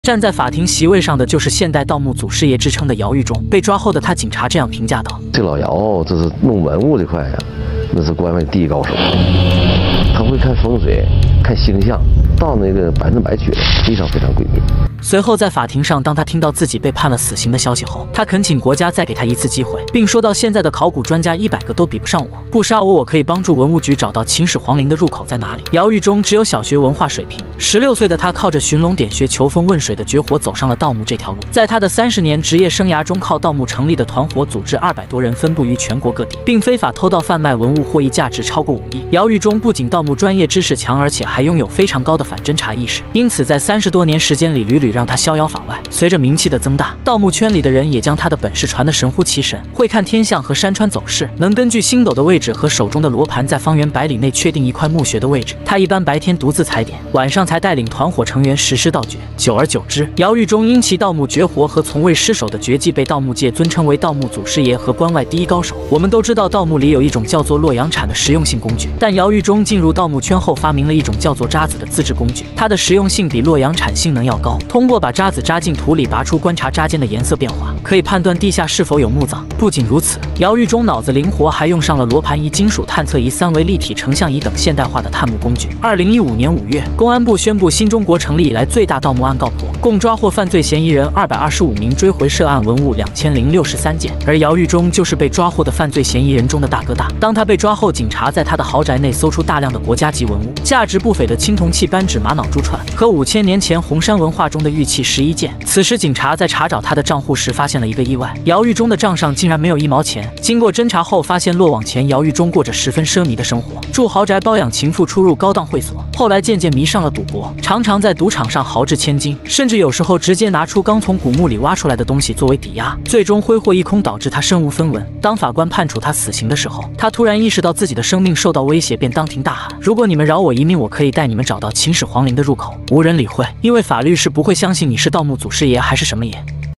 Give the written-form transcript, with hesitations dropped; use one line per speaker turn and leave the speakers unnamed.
站在法庭席位上的就是现代盗墓祖师爷之称的姚玉忠。被抓后的他，警察这样评价道：“
这老姚这是弄文物这块呀，那是关外第一高手。他会看风水，看星象，到那个100%准，非常诡秘。”
随后在法庭上，当他听到自己被判了死刑的消息后，他恳请国家再给他一次机会，并说到现在的考古专家100个都比不上我，不杀我，我可以帮助文物局找到秦始皇陵的入口在哪里。姚玉忠只有小学文化水平，16岁的他靠着寻龙点穴、求风问水的绝活走上了盗墓这条路。在他的30年职业生涯中，靠盗墓成立的团伙组织200多人，分布于全国各地，并非法偷盗贩卖文物，获益价值超过5亿。姚玉忠不仅盗墓专业知识强，而且还拥有非常高的反侦查意识，因此在30多年时间里，屡屡让他逍遥法外。随着名气的增大，盗墓圈里的人也将他的本事传得神乎其神，会看天象和山川走势，能根据星斗的位置和手中的罗盘，在方圆100里内确定一块墓穴的位置。他一般白天独自踩点，晚上才带领团伙成员实施盗掘。久而久之，姚玉忠因其盗墓绝活和从未失手的绝技，被盗墓界尊称为盗墓祖师爷和关外第一高手。我们都知道，盗墓里有一种叫做洛阳铲的实用性工具，但姚玉忠进入盗墓圈后，发明了一种叫做渣子的自制工具，它的实用性比洛阳铲性能要高。通过把渣子扎进土里拔出，观察渣间的颜色变化，可以判断地下是否有墓葬。不仅如此，姚玉忠脑子灵活，还用上了罗盘仪、金属探测仪、3维立体成像仪等现代化的探墓工具。2015年5月，公安部宣布新中国成立以来最大盗墓案告破，共抓获犯罪嫌疑人225名，追回涉案文物2063件。而姚玉忠就是被抓获的犯罪嫌疑人中的大哥大。当他被抓后，警察在他的豪宅内搜出大量的国家级文物，价值不菲的青铜器、扳指、玛瑙珠串和5000年前红山文化中的玉器11件。此时，警察在查找他的账户时，发现了一个意外：姚玉忠的账上竟然没有1毛钱。经过侦查后，发现落网前姚玉忠过着十分奢靡的生活，住豪宅、包养情妇、出入高档会所。后来渐渐迷上了赌博，常常在赌场上豪掷千金，甚至有时候直接拿出刚从古墓里挖出来的东西作为抵押，最终挥霍一空，导致他身无分文。当法官判处他死刑的时候，他突然意识到自己的生命受到威胁，便当庭大喊：“如果你们饶我一命，我可以带你们找到秦始皇陵的入口。”无人理会，因为法律是不会相信你是盗墓祖师爷还是什么爷。